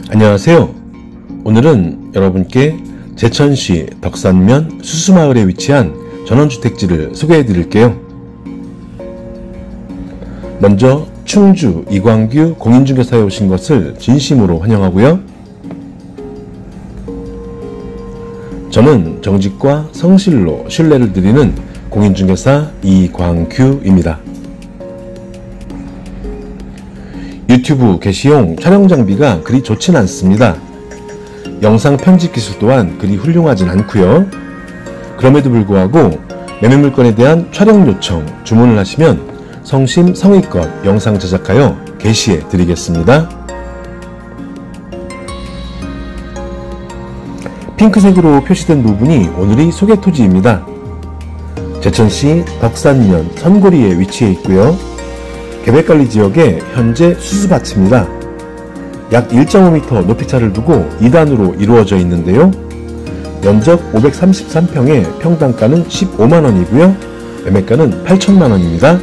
안녕하세요. 오늘은 여러분께 제천시 덕산면 수수마을에 위치한 전원주택지를 소개해 드릴게요. 먼저 충주 이광규 공인중개사에 오신 것을 진심으로 환영하고요. 저는 정직과 성실로 신뢰를 드리는 공인중개사 이광규입니다. 유튜브 게시용 촬영 장비가 그리 좋진 않습니다. 영상 편집 기술 또한 그리 훌륭하진 않고요. 그럼에도 불구하고 매매 물건에 대한 촬영 요청 주문을 하시면 성심성의껏 영상 제작하여 게시해 드리겠습니다. 핑크색으로 표시된 부분이 오늘의 소개 토지입니다. 제천시 덕산면 선고리에 위치해 있고요. 계획관리지역의 현재 수수밭입니다. 약 1.5m 높이차를 두고 2단으로 이루어져 있는데요. 면적 533평에 평당가는 15만원이고요. 매매가는 8천만원입니다.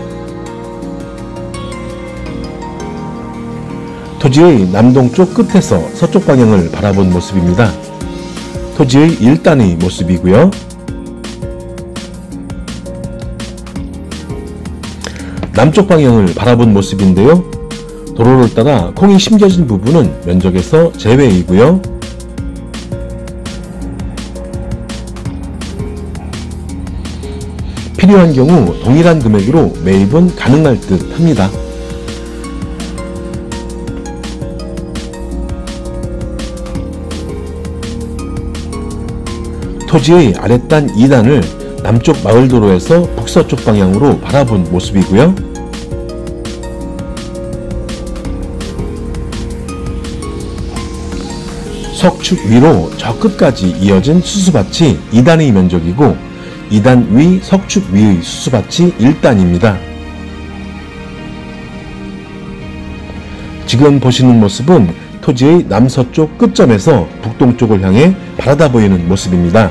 토지의 남동쪽 끝에서 서쪽 방향을 바라본 모습입니다. 토지의 1단의 모습이고요. 남쪽 방향을 바라본 모습인데요. 도로를 따라 콩이 심겨진 부분은 면적에서 제외이고요. 필요한 경우 동일한 금액으로 매입은 가능할 듯 합니다. 토지의 아랫단 2단을 남쪽 마을도로에서 북서쪽 방향으로 바라본 모습이고요. 석축 위로 저 끝까지 이어진 수수밭이 2단의 면적이고 2단 위 석축 위의 수수밭이 1단입니다. 지금 보시는 모습은 토지의 남서쪽 끝점에서 북동쪽을 향해 바라다 보이는 모습입니다.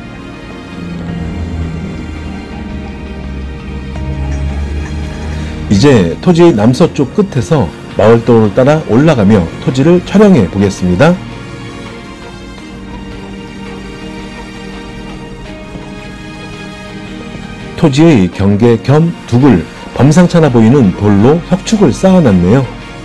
이제 토지의 남서쪽 끝에서 마을도로를 따라 올라가며 토지를 촬영해 보겠습니다. 토지의 경계 겸 둑을 범상찮아 보이는 돌로 협축을 쌓아놨네요.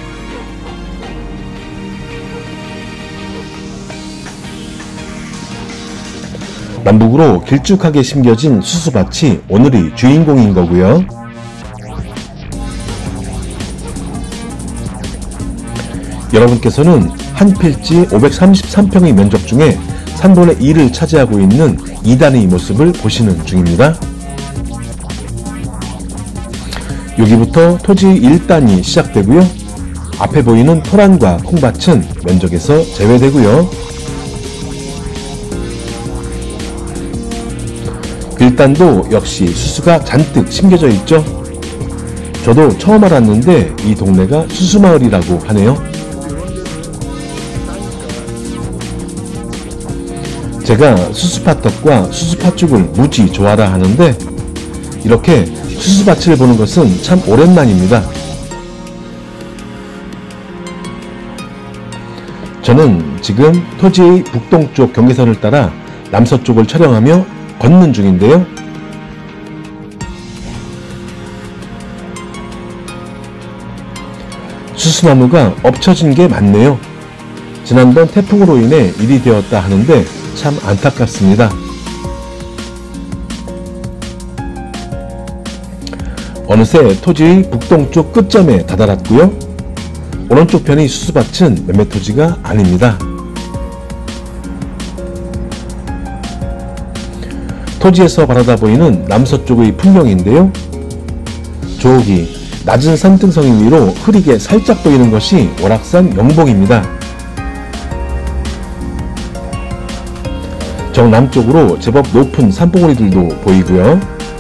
남북으로 길쭉하게 심겨진 수수밭이 오늘의 주인공인 거고요. 여러분께서는 한 필지 533평의 면적 중에 3분의 2를 차지하고 있는 2단의 모습을 보시는 중입니다. 여기부터 토지 1단이 시작되고요. 앞에 보이는 토란과 콩밭은 면적에서 제외되고요. 1단도 역시 수수가 잔뜩 심겨져 있죠. 저도 처음 알았는데 이 동네가 수수마을이라고 하네요. 제가 수수팥떡과 수수팥죽을 무지 좋아라 하는데 이렇게 수수밭을 보는 것은 참 오랜만입니다. 저는 지금 토지의 북동쪽 경계선을 따라 남서쪽을 촬영하며 걷는 중인데요. 수수나무가 엎쳐진 게 많네요. 지난번 태풍으로 인해 일이 되었다 하는데 참 안타깝습니다. 어느새 토지의 북동쪽 끝점에 다다랐고요. 오른쪽 편의 수수밭은 매매토지가 아닙니다. 토지에서 바라다 보이는 남서쪽의 풍경인데요. 저기 낮은 산등성 위로 흐리게 살짝 보이는 것이 월악산 영봉입니다. 정남쪽으로 제법 높은 산봉우리들도 보이고요.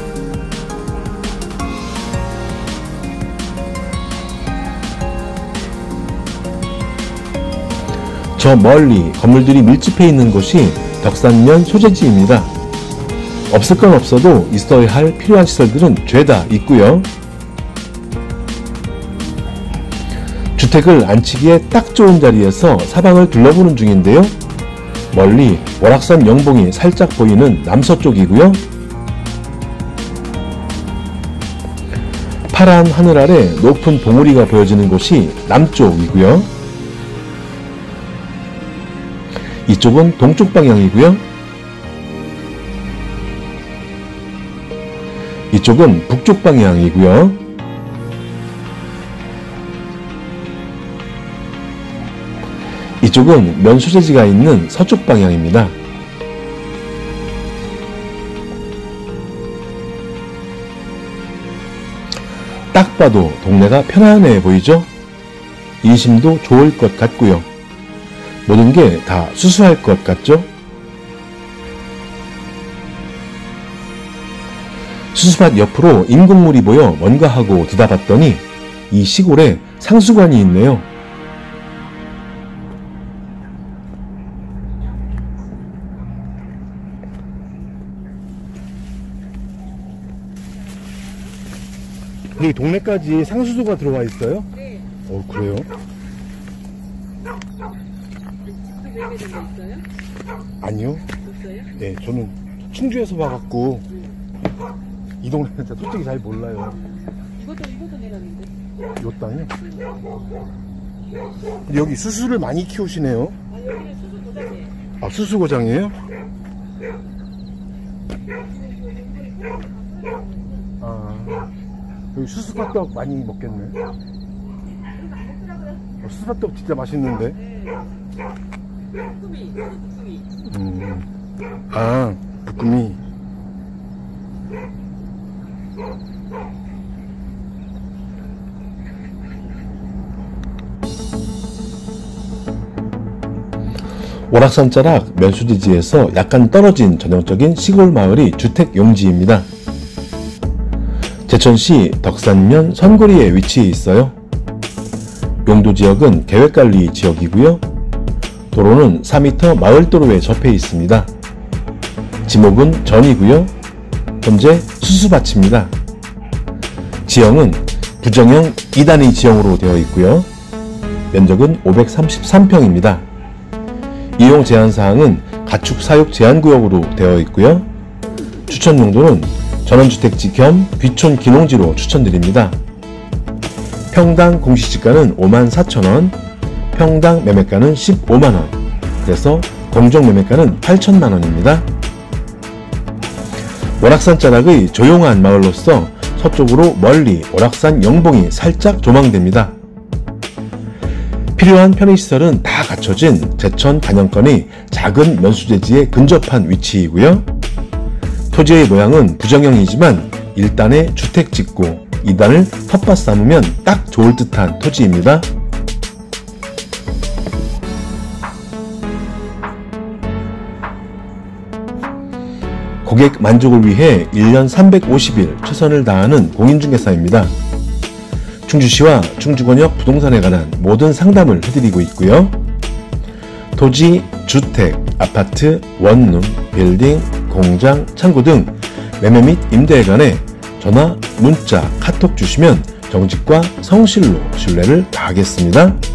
저 멀리 건물들이 밀집해 있는 곳이 덕산면 소재지입니다. 없을 건 없어도 있어야 할 필요한 시설들은 죄다 있고요. 주택을 안치기에 딱 좋은 자리에서 사방을 둘러보는 중인데요. 멀리 월악산 영봉이 살짝 보이는 남서쪽이고요. 파란 하늘 아래 높은 봉우리가 보여지는 곳이 남쪽이고요. 이쪽은 동쪽 방향이고요. 이쪽은 북쪽 방향이고요. 이쪽은 면소재지가 있는 서쪽 방향입니다. 딱 봐도 동네가 편안해 보이죠? 인심도 좋을 것 같고요. 모든 게 다 수수할 것 같죠? 수수밭 옆으로 인공물이 보여 뭔가 하고 들여다봤더니 이 시골에 상수관이 있네요. 여기 동네까지 상수도가 들어와 있어요? 네. 그래요? 있어요? 아니요. 없어요? 네, 저는 충주에서 와갖고 이 동네는 진짜 솔직히 잘 몰라요. 이것도 내놨는데. 요 땅이요? 근데 여기 수수를 많이 키우시네요. 아, 여기는 수수고장이에요. 아, 수수고장이에요? 아, 여기 수수밭떡 많이 먹겠네. 수수밭떡 진짜 맛있는데. 부꾸미. 아, 부꾸미. 월악산 자락 면수지지에서 약간 떨어진 전형적인 시골 마을이 주택 용지입니다. 제천시 덕산면 선거리에 위치해 있어요. 용도 지역은 계획관리 지역이고요. 도로는 4m 마을도로에 접해 있습니다. 지목은 전이고요. 현재 수수밭입니다. 지형은 부정형 2단위 지형으로 되어 있고요. 면적은 533평입니다. 이용 제한사항은 가축 사육 제한구역으로 되어 있고요. 추천 용도는 전원주택지 겸 귀촌 기농지로 추천드립니다. 평당 공시지가는 54,000원, 평당 매매가는 15만원, 그래서 공정 매매가는 8천만원입니다. 월악산 자락의 조용한 마을로서 서쪽으로 멀리 월악산 영봉이 살짝 조망됩니다. 필요한 편의시설은 다 갖춰진 제천 단연권의 작은 면수재지에 근접한 위치이고요. 토지의 모양은 부정형이지만 1단에 주택 짓고 2단을 텃밭 삼으면 딱 좋을 듯한 토지입니다. 고객 만족을 위해 1년 350일 최선을 다하는 공인중개사입니다. 충주시와 충주권역 부동산에 관한 모든 상담을 해드리고 있고요. 토지, 주택, 아파트, 원룸, 빌딩, 공장, 창고 등 매매 및 임대에 관해 전화, 문자, 카톡 주시면 정직과 성실로 신뢰를 다하겠습니다.